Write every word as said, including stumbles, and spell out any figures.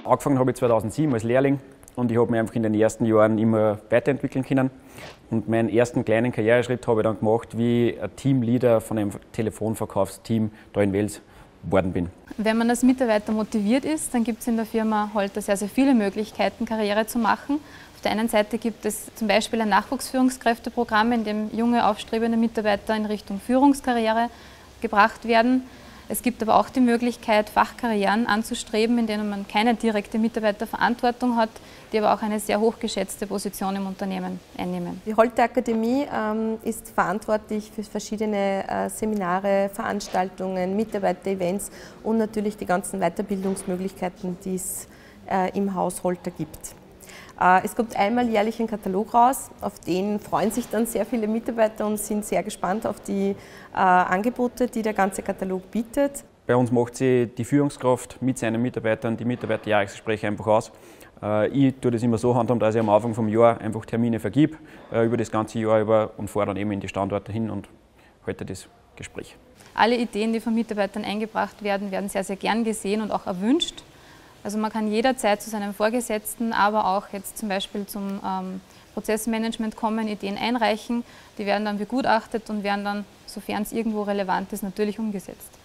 Angefangen habe ich zweitausendsieben als Lehrling und ich habe mich einfach in den ersten Jahren immer weiterentwickeln können. Und meinen ersten kleinen Karriereschritt habe ich dann gemacht, wie ich ein Teamleader von einem Telefonverkaufsteam da in Wels geworden bin. Wenn man als Mitarbeiter motiviert ist, dann gibt es in der Firma Holter sehr, sehr viele Möglichkeiten, Karriere zu machen. Auf der einen Seite gibt es zum Beispiel ein Nachwuchsführungskräfteprogramm, in dem junge, aufstrebende Mitarbeiter in Richtung Führungskarriere gebracht werden. Es gibt aber auch die Möglichkeit, Fachkarrieren anzustreben, in denen man keine direkte Mitarbeiterverantwortung hat, die aber auch eine sehr hochgeschätzte Position im Unternehmen einnehmen. Die Holter Akademie ähm, ist verantwortlich für verschiedene äh, Seminare, Veranstaltungen, Mitarbeiter-Events und natürlich die ganzen Weiterbildungsmöglichkeiten, die es äh, im Haus Holter gibt. Es kommt einmal jährlich ein Katalog raus, auf den freuen sich dann sehr viele Mitarbeiter und sind sehr gespannt auf die äh, Angebote, die der ganze Katalog bietet. Bei uns macht sie die Führungskraft mit seinen Mitarbeitern die Mitarbeiterjahresgespräche einfach aus. Äh, ich tue das immer so handhaben, dass ich am Anfang vom Jahr einfach Termine vergib, äh, über das ganze Jahr über und fahre dann eben in die Standorte hin und halte das Gespräch. Alle Ideen, die von Mitarbeitern eingebracht werden, werden sehr, sehr gern gesehen und auch erwünscht. Also man kann jederzeit zu seinem Vorgesetzten, aber auch jetzt zum Beispiel zum ähm, Prozessmanagement kommen, Ideen einreichen. Die werden dann begutachtet und werden dann, sofern es irgendwo relevant ist, natürlich umgesetzt.